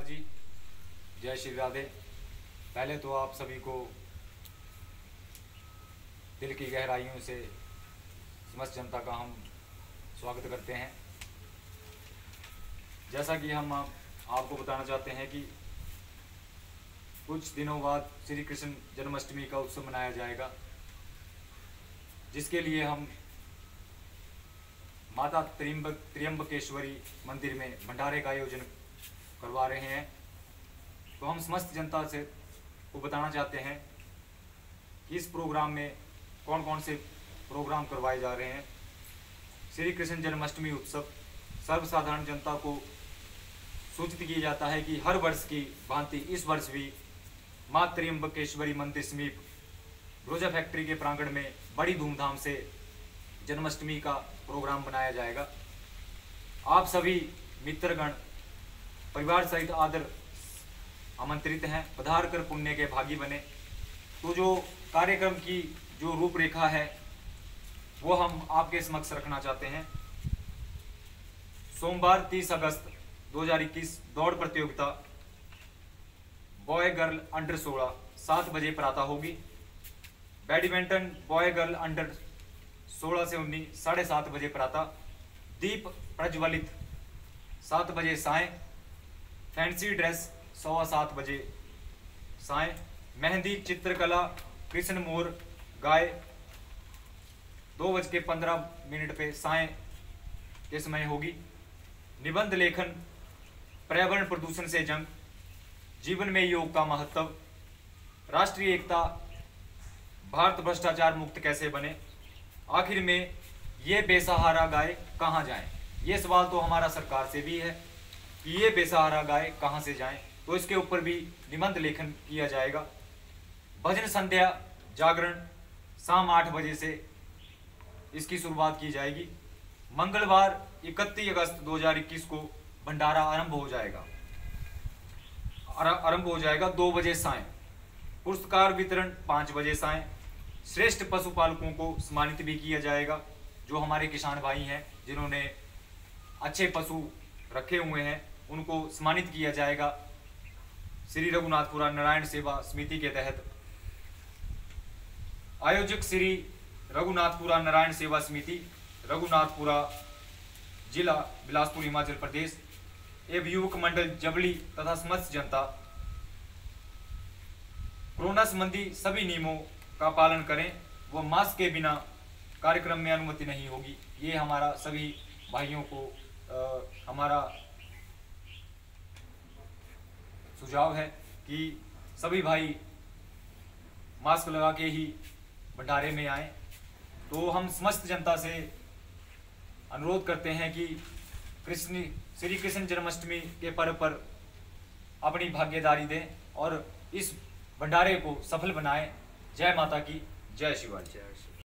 जी, जय श्री राधे। पहले तो आप सभी को दिल की गहराइयों से समस्त जनता का हम स्वागत करते हैं। जैसा कि हम आपको बताना चाहते हैं कि कुछ दिनों बाद श्री कृष्ण जन्माष्टमी का उत्सव मनाया जाएगा, जिसके लिए हम माता त्र्यंबकेश्वरी मंदिर में भंडारे का आयोजन करवा रहे हैं। तो हम समस्त जनता से को बताना चाहते हैं कि इस प्रोग्राम में कौन कौन से प्रोग्राम करवाए जा रहे हैं। श्री कृष्ण जन्माष्टमी उत्सव सर्वसाधारण जनता को सूचित किया जाता है कि हर वर्ष की भांति इस वर्ष भी मां त्र्यंबकेश्वरी मंदिर समीप रोजा फैक्ट्री के प्रांगण में बड़ी धूमधाम से जन्माष्टमी का प्रोग्राम बनाया जाएगा। आप सभी मित्रगण परिवार सहित आदर आमंत्रित हैं, पधार कर पुण्य के भागी बने। तो जो कार्यक्रम की जो रूपरेखा है वो हम आपके समक्ष रखना चाहते हैं। सोमवार 30 अगस्त 2021 दौड़ प्रतियोगिता बॉय गर्ल अंडर 16 7 बजे प्रातः होगी। बैडमिंटन बॉय गर्ल अंडर 16 से 19 7:30 बजे प्रातः। दीप प्रज्वलित 7 बजे साय। फैंसी ड्रेस 7:15 बजे साय। मेहंदी चित्रकला कृष्ण मोर गाय 2:15 पे साय के समय होगी। निबंध लेखन पर्यावरण प्रदूषण से जंग, जीवन में योग का महत्व, राष्ट्रीय एकता, भारत भ्रष्टाचार मुक्त कैसे बने, आखिर में ये बेसहारा गाय कहाँ जाएं। ये सवाल तो हमारा सरकार से भी है कि ये बेसहारा गाय कहाँ से जाएं। तो इसके ऊपर भी निबंध लेखन किया जाएगा। भजन संध्या जागरण शाम 8 बजे से इसकी शुरुआत की जाएगी। मंगलवार 31 अगस्त 2021 को भंडारा आरंभ हो जाएगा 2 बजे साय। पुरस्कार वितरण 5 बजे साय। श्रेष्ठ पशुपालकों को सम्मानित भी किया जाएगा। जो हमारे किसान भाई हैं जिन्होंने अच्छे पशु रखे हुए हैं उनको सम्मानित किया जाएगा श्री रघुनाथपुरा नारायण सेवा समिति के तहत। आयोजक श्री रघुनाथपुरा नारायण सेवा समिति, रघुनाथपुरा, जिला बिलासपुर, हिमाचल प्रदेश एवं युवक मंडल जबली तथा समस्त जनता। कोरोना संबंधी सभी नियमों का पालन करें व मास्क के बिना कार्यक्रम में अनुमति नहीं होगी। ये हमारा सभी भाइयों को हमारा सुझाव है कि सभी भाई मास्क लगा के ही भंडारे में आए। तो हम समस्त जनता से अनुरोध करते हैं कि श्री कृष्ण जन्माष्टमी के पर्व पर अपनी भागीदारी दें और इस भंडारे को सफल बनाएं। जय माता की, जय शिवाजी।